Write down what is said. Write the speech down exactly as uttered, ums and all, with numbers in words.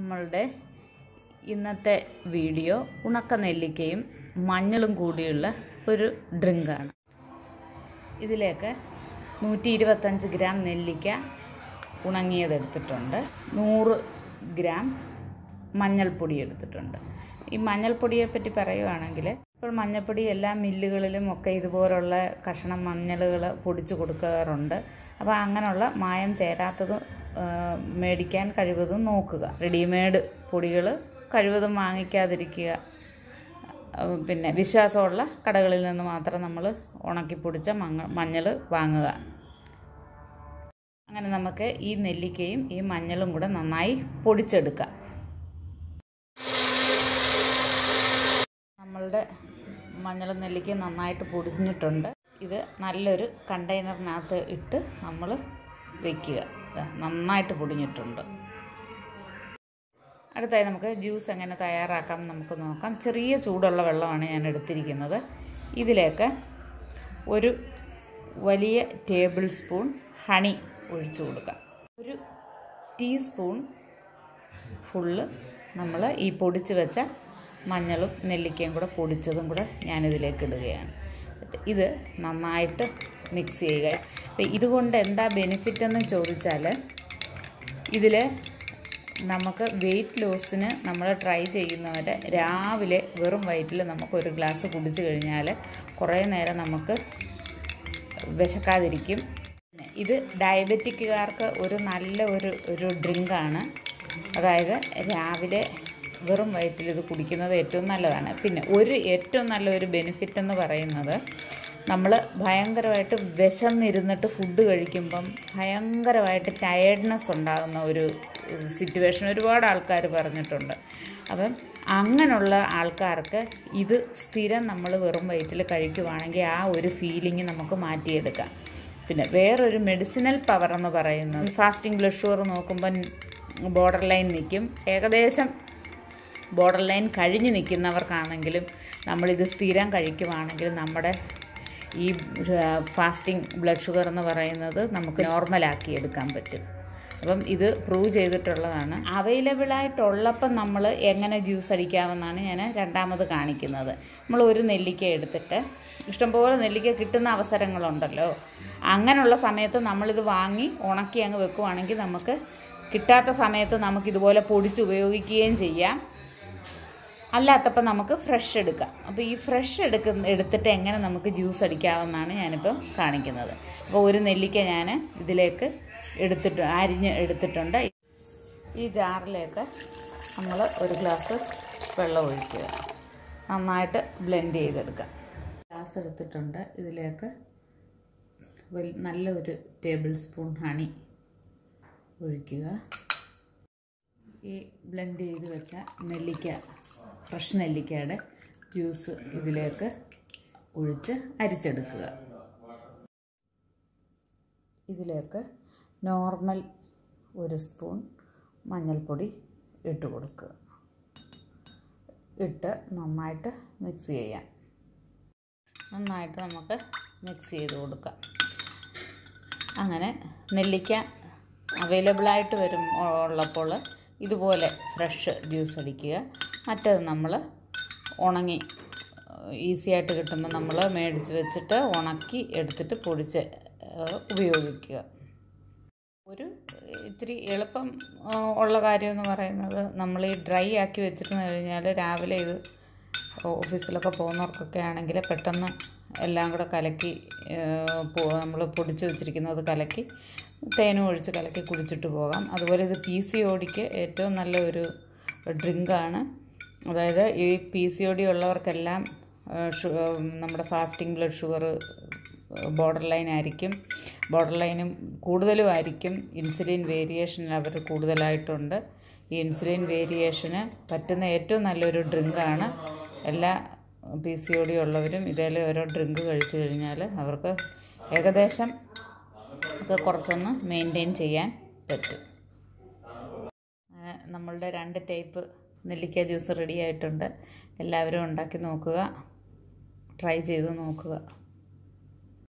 നമ്മളുടെ ഇന്നത്തെ വീഡിയോ ഉണക്ക നെല്ലിക്കയും മഞ്ഞളും കൂടിയുള്ള ഒരു ഡ്രിങ്കാണ്. ഇതിലേക്ക് നൂറ്റി ഇരുപത്തഞ്ച് ഗ്രാം നെല്ലിക്ക ഉണങ്ങിയതെടുത്തിട്ടുണ്ട്, നൂറ് ഗ്രാം മഞ്ഞൾപ്പൊടി എടുത്തിട്ടുണ്ട്. ഈ മഞ്ഞൾപ്പൊടിയെ പറ്റി പറയുകയാണെങ്കിൽ ഇപ്പോൾ മഞ്ഞൾപ്പൊടി എല്ലാ മില്ലുകളിലും ഒക്കെ ഇതുപോലുള്ള കഷണം മഞ്ഞളുകൾ പൊടിച്ചു കൊടുക്കാറുണ്ട്. അപ്പോൾ അങ്ങനെയുള്ള മായം ചേരാത്തത് മേടിക്കാൻ കഴിവതും നോക്കുക. റെഡിമെയ്ഡ് പൊടികൾ കഴിവതും വാങ്ങിക്കാതിരിക്കുക. പിന്നെ വിശ്വാസമുള്ള കടകളിൽ നിന്ന് മാത്രം നമ്മൾ ഉണക്കി പൊടിച്ച മങ്ങ മഞ്ഞൾ വാങ്ങുക. അങ്ങനെ നമുക്ക് ഈ നെല്ലിക്കയും ഈ മഞ്ഞളും കൂടെ നന്നായി പൊടിച്ചെടുക്കാം. നമ്മളുടെ മഞ്ഞളും നെല്ലിക്കയും നന്നായിട്ട് പൊടിഞ്ഞിട്ടുണ്ട്. ഇത് നല്ലൊരു കണ്ടെയ്നറിനകത്ത് ഇട്ട് നമ്മൾ വയ്ക്കുക. നന്നായിട്ട് പൊടിഞ്ഞിട്ടുണ്ട്. അടുത്തായി നമുക്ക് ജ്യൂസ് എങ്ങനെ തയ്യാറാക്കാം നമുക്ക് നോക്കാം. ചെറിയ ചൂടുള്ള വെള്ളമാണ് ഞാൻ എടുത്തിരിക്കുന്നത്. ഇതിലേക്ക് ഒരു വലിയ ടേബിൾ സ്പൂൺ ഹണി ഒഴിച്ചു കൊടുക്കാം. ഒരു ടീസ്പൂൺ ഫുള്ള് നമ്മൾ ഈ പൊടിച്ച് വെച്ച മഞ്ഞളും നെല്ലിക്കയും കൂടെ പൊടിച്ചതും കൂടെ ഞാനിതിലേക്ക് ഇടുകയാണ്. ഇത് നന്നായിട്ട് മിക്സ് ചെയ്യുക. അപ്പോൾ ഇതുകൊണ്ട് എന്താ ബെനിഫിറ്റ് എന്ന് ചോദിച്ചാൽ, ഇതിൽ നമുക്ക് വെയിറ്റ് ലോസിന് നമ്മൾ ട്രൈ ചെയ്യുന്നവർ രാവിലെ വെറും വയറ്റിൽ നമുക്കൊരു ഗ്ലാസ് കുടിച്ചു കഴിഞ്ഞാൽ കുറേ നേരം നമുക്ക് വിശക്കാതിരിക്കും. ഇത് ഡയബറ്റിക്കുകാർക്ക് ഒരു നല്ല ഒരു ഒരു ഡ്രിങ്കാണ്. അതായത് രാവിലെ വെറും വയറ്റിൽ ഇത് കുടിക്കുന്നത് ഏറ്റവും നല്ലതാണ്. പിന്നെ ഒരു ഏറ്റവും നല്ലൊരു ബെനിഫിറ്റ് എന്ന് പറയുന്നത്, നമ്മൾ ഭയങ്കരമായിട്ട് വിശന്നിരുന്നിട്ട് ഫുഡ് കഴിക്കുമ്പം ഭയങ്കരമായിട്ട് ടയേർഡ്നെസ് ഉണ്ടാകുന്ന ഒരു സിറ്റുവേഷൻ ഒരുപാട് ആൾക്കാർ പറഞ്ഞിട്ടുണ്ട്. അപ്പം അങ്ങനെയുള്ള ആൾക്കാർക്ക് ഇത് സ്ഥിരം നമ്മൾ വെറും വയറ്റിൽ കഴിക്കുവാണെങ്കിൽ ആ ഒരു ഫീലിംഗ് നമുക്ക് മാറ്റിയെടുക്കാം. പിന്നെ വേറൊരു മെഡിസിനൽ പവർ എന്ന് പറയുന്നത്, ഫാസ്റ്റിംഗ് ബ്ലഡ് ഷുഗർ നോക്കുമ്പം ബോർഡർ ലൈൻ നിൽക്കും. ഏകദേശം ബോർഡർ ലൈൻ കഴിഞ്ഞ് നിൽക്കുന്നവർക്കാണെങ്കിലും നമ്മളിത് സ്ഥിരം കഴിക്കുവാണെങ്കിൽ നമ്മുടെ ഈ ഫാസ്റ്റിംഗ് ബ്ലഡ് ഷുഗർ എന്ന് പറയുന്നത് നമുക്ക് നോർമലാക്കി എടുക്കാൻ പറ്റും. അപ്പം ഇത് പ്രൂവ് ചെയ്തിട്ടുള്ളതാണ്. അവൈലബിളായിട്ടുള്ളപ്പം നമ്മൾ എങ്ങനെ ജ്യൂസ് അടിക്കാമെന്നാണ് ഞാൻ രണ്ടാമത് കാണിക്കുന്നത്. നമ്മൾ ഒരു നെല്ലിക്ക എടുത്തിട്ട്, ഇഷ്ടംപോലെ നെല്ലിക്ക കിട്ടുന്ന അവസരങ്ങളുണ്ടല്ലോ, അങ്ങനെയുള്ള സമയത്ത് നമ്മളിത് വാങ്ങി ഉണക്കി അങ്ങ് വെക്കുവാണെങ്കിൽ നമുക്ക് കിട്ടാത്ത സമയത്ത് നമുക്കിതുപോലെ പൊടിച്ച് ഉപയോഗിക്കുകയും ചെയ്യാം. അല്ലാത്തപ്പോൾ നമുക്ക് ഫ്രഷ് എടുക്കാം. അപ്പോൾ ഈ ഫ്രഷ് എടുക്കുന്ന എടുത്തിട്ട് എങ്ങനെ നമുക്ക് ജ്യൂസ് അടിക്കാമെന്നാണ് ഞാനിപ്പം കാണിക്കുന്നത്. അപ്പോൾ ഒരു നെല്ലിക്ക ഞാൻ ഇതിലേക്ക് എടുത്തിട്ട് അരിഞ്ഞ് എടുത്തിട്ടുണ്ട്. ഈ ജാറിലേക്ക് നമ്മൾ ഒരു ഗ്ലാസ് വെള്ളം ഒഴിക്കുക. നന്നായിട്ട് ബ്ലെൻഡ് ചെയ്തെടുക്കുക. ഗ്ലാസ് എടുത്തിട്ടുണ്ട്. ഇതിലേക്ക് നല്ലൊരു ടേബിൾ സ്പൂൺ ഹണി ഒഴിക്കുക. ഈ ബ്ലെൻഡ് ചെയ്ത് വെച്ച നെല്ലിക്ക, ഫ്രഷ് നെല്ലിക്കയുടെ ജ്യൂസ് ഇതിലേക്ക് ഒഴിച്ച് അരിച്ചെടുക്കുക. ഇതിലേക്ക് നോർമൽ ഒരു സ്പൂൺ മഞ്ഞൾപ്പൊടി ഇട്ട് കൊടുക്കുക. ഇട്ട് നന്നായിട്ട് മിക്സ് ചെയ്യാം. നന്നായിട്ട് നമുക്ക് മിക്സ് ചെയ്ത് കൊടുക്കാം. അങ്ങനെ നെല്ലിക്ക അവൈലബിളായിട്ട് വരും ഉള്ളപ്പോൾ ഇതുപോലെ ഫ്രഷ് ജ്യൂസ് അടിക്കുക. മറ്റേത് നമ്മൾ ഉണങ്ങി ഈസി ആയിട്ട് കിട്ടുമ്പോൾ നമ്മൾ മേടിച്ച് വെച്ചിട്ട് ഉണക്കി എടുത്തിട്ട് പൊടിച്ച് ഉപയോഗിക്കുക. ഒരു ഇത്തിരി എളുപ്പം ഉള്ള കാര്യമെന്ന് പറയുന്നത്, നമ്മൾ ഈ ഡ്രൈ ആക്കി വെച്ചിട്ട് കഴിഞ്ഞാൽ രാവിലെ ഇത് ഓഫീസിലൊക്കെ പോകുന്നവർക്കൊക്കെ ആണെങ്കിൽ പെട്ടെന്ന് എല്ലാം കൂടെ കലക്കി നമ്മൾ പൊടിച്ച് വെച്ചിരിക്കുന്നത് കലക്കി തേനും ഒഴിച്ച് കലക്കി കുടിച്ചിട്ട് പോകാം. അതുപോലെ ഇത് പി സി ഒ ഡിക്ക് ഏറ്റവും നല്ല ഒരു ഡ്രിങ്കാണ്. അതായത് ഈ പി സി ഒ ഡി ഉള്ളവർക്കെല്ലാം നമ്മുടെ fasting blood sugar border line ആയിരിക്കും. ബോർഡർ ലൈനും കൂടുതലും ആയിരിക്കും. ഇൻസുലിൻ വേരിയേഷൻ അവർ കൂടുതലായിട്ടുണ്ട്. ഈ ഇൻസുലിൻ വേരിയേഷന് പറ്റുന്ന ഏറ്റവും നല്ലൊരു ഡ്രിങ്കാണ്. എല്ലാ പി സി ഒ ഡി ഉള്ളവരും ഇതേൽ ഓരോ ഡ്രിങ്ക് കഴിച്ചു കഴിഞ്ഞാൽ അവർക്ക് ഏകദേശം ഒക്കെ കുറച്ചൊന്ന് മെയിൻറ്റെയിൻ ചെയ്യാൻ പറ്റും. നമ്മളുടെ രണ്ട് ടൈപ്പ് നെല്ലിക്ക ജ്യൂസ് റെഡി ആയിട്ടുണ്ട്. എല്ലാവരും ഉണ്ടാക്കി നോക്കുക, ട്രൈ ചെയ്ത് നോക്കുക.